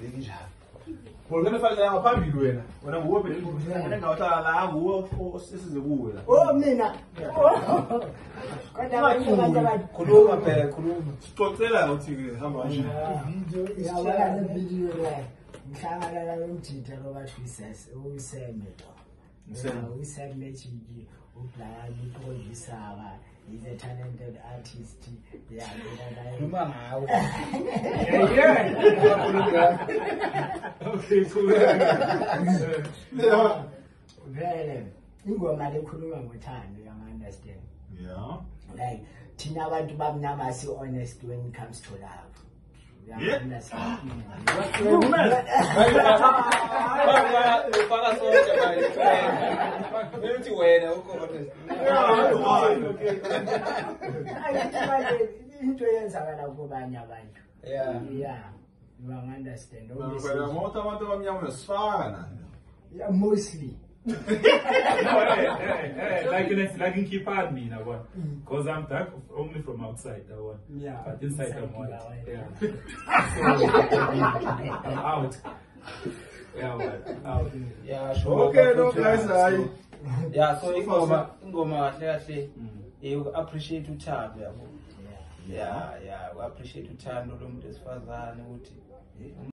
Volcano falla ngaphambili wena nguwe wena ngawuthala la nguwe osisize kuwe la. Oh mina. Kodwa abantu khuluma phela khuluma. Sixoxela ukuthi ke hamba nje. Video iyawala le video la. Mhlangana la umjitha lo bathi uyiseme to. Uyiseme Magic uPlan uProducer he's a talented artist. Yeah, khuluma ngawe. Okay, cool. Vele ingoma lekhuluma ngothando, you understand? Yeah. Like thina abantu bamnyama si honest when it comes to love. You understand? Ufaka sonke manje. Uthi wena ukhona. Into yenzakala kubanye abantu. Yeah. Yeah. You understand? Wena moto abantu bamnyama uyasifana. Yeah, mostly. Like in keep on me now, because I'm dark only from outside. That one, yeah, but inside I'm white. Yeah, I'm out. Yeah, out. Yeah, sure. Okay, no guys, yeah, so ingoma kahle you appreciate uthando yabo. Yeah, we appreciate uthando lo muntu esifazane ukuthi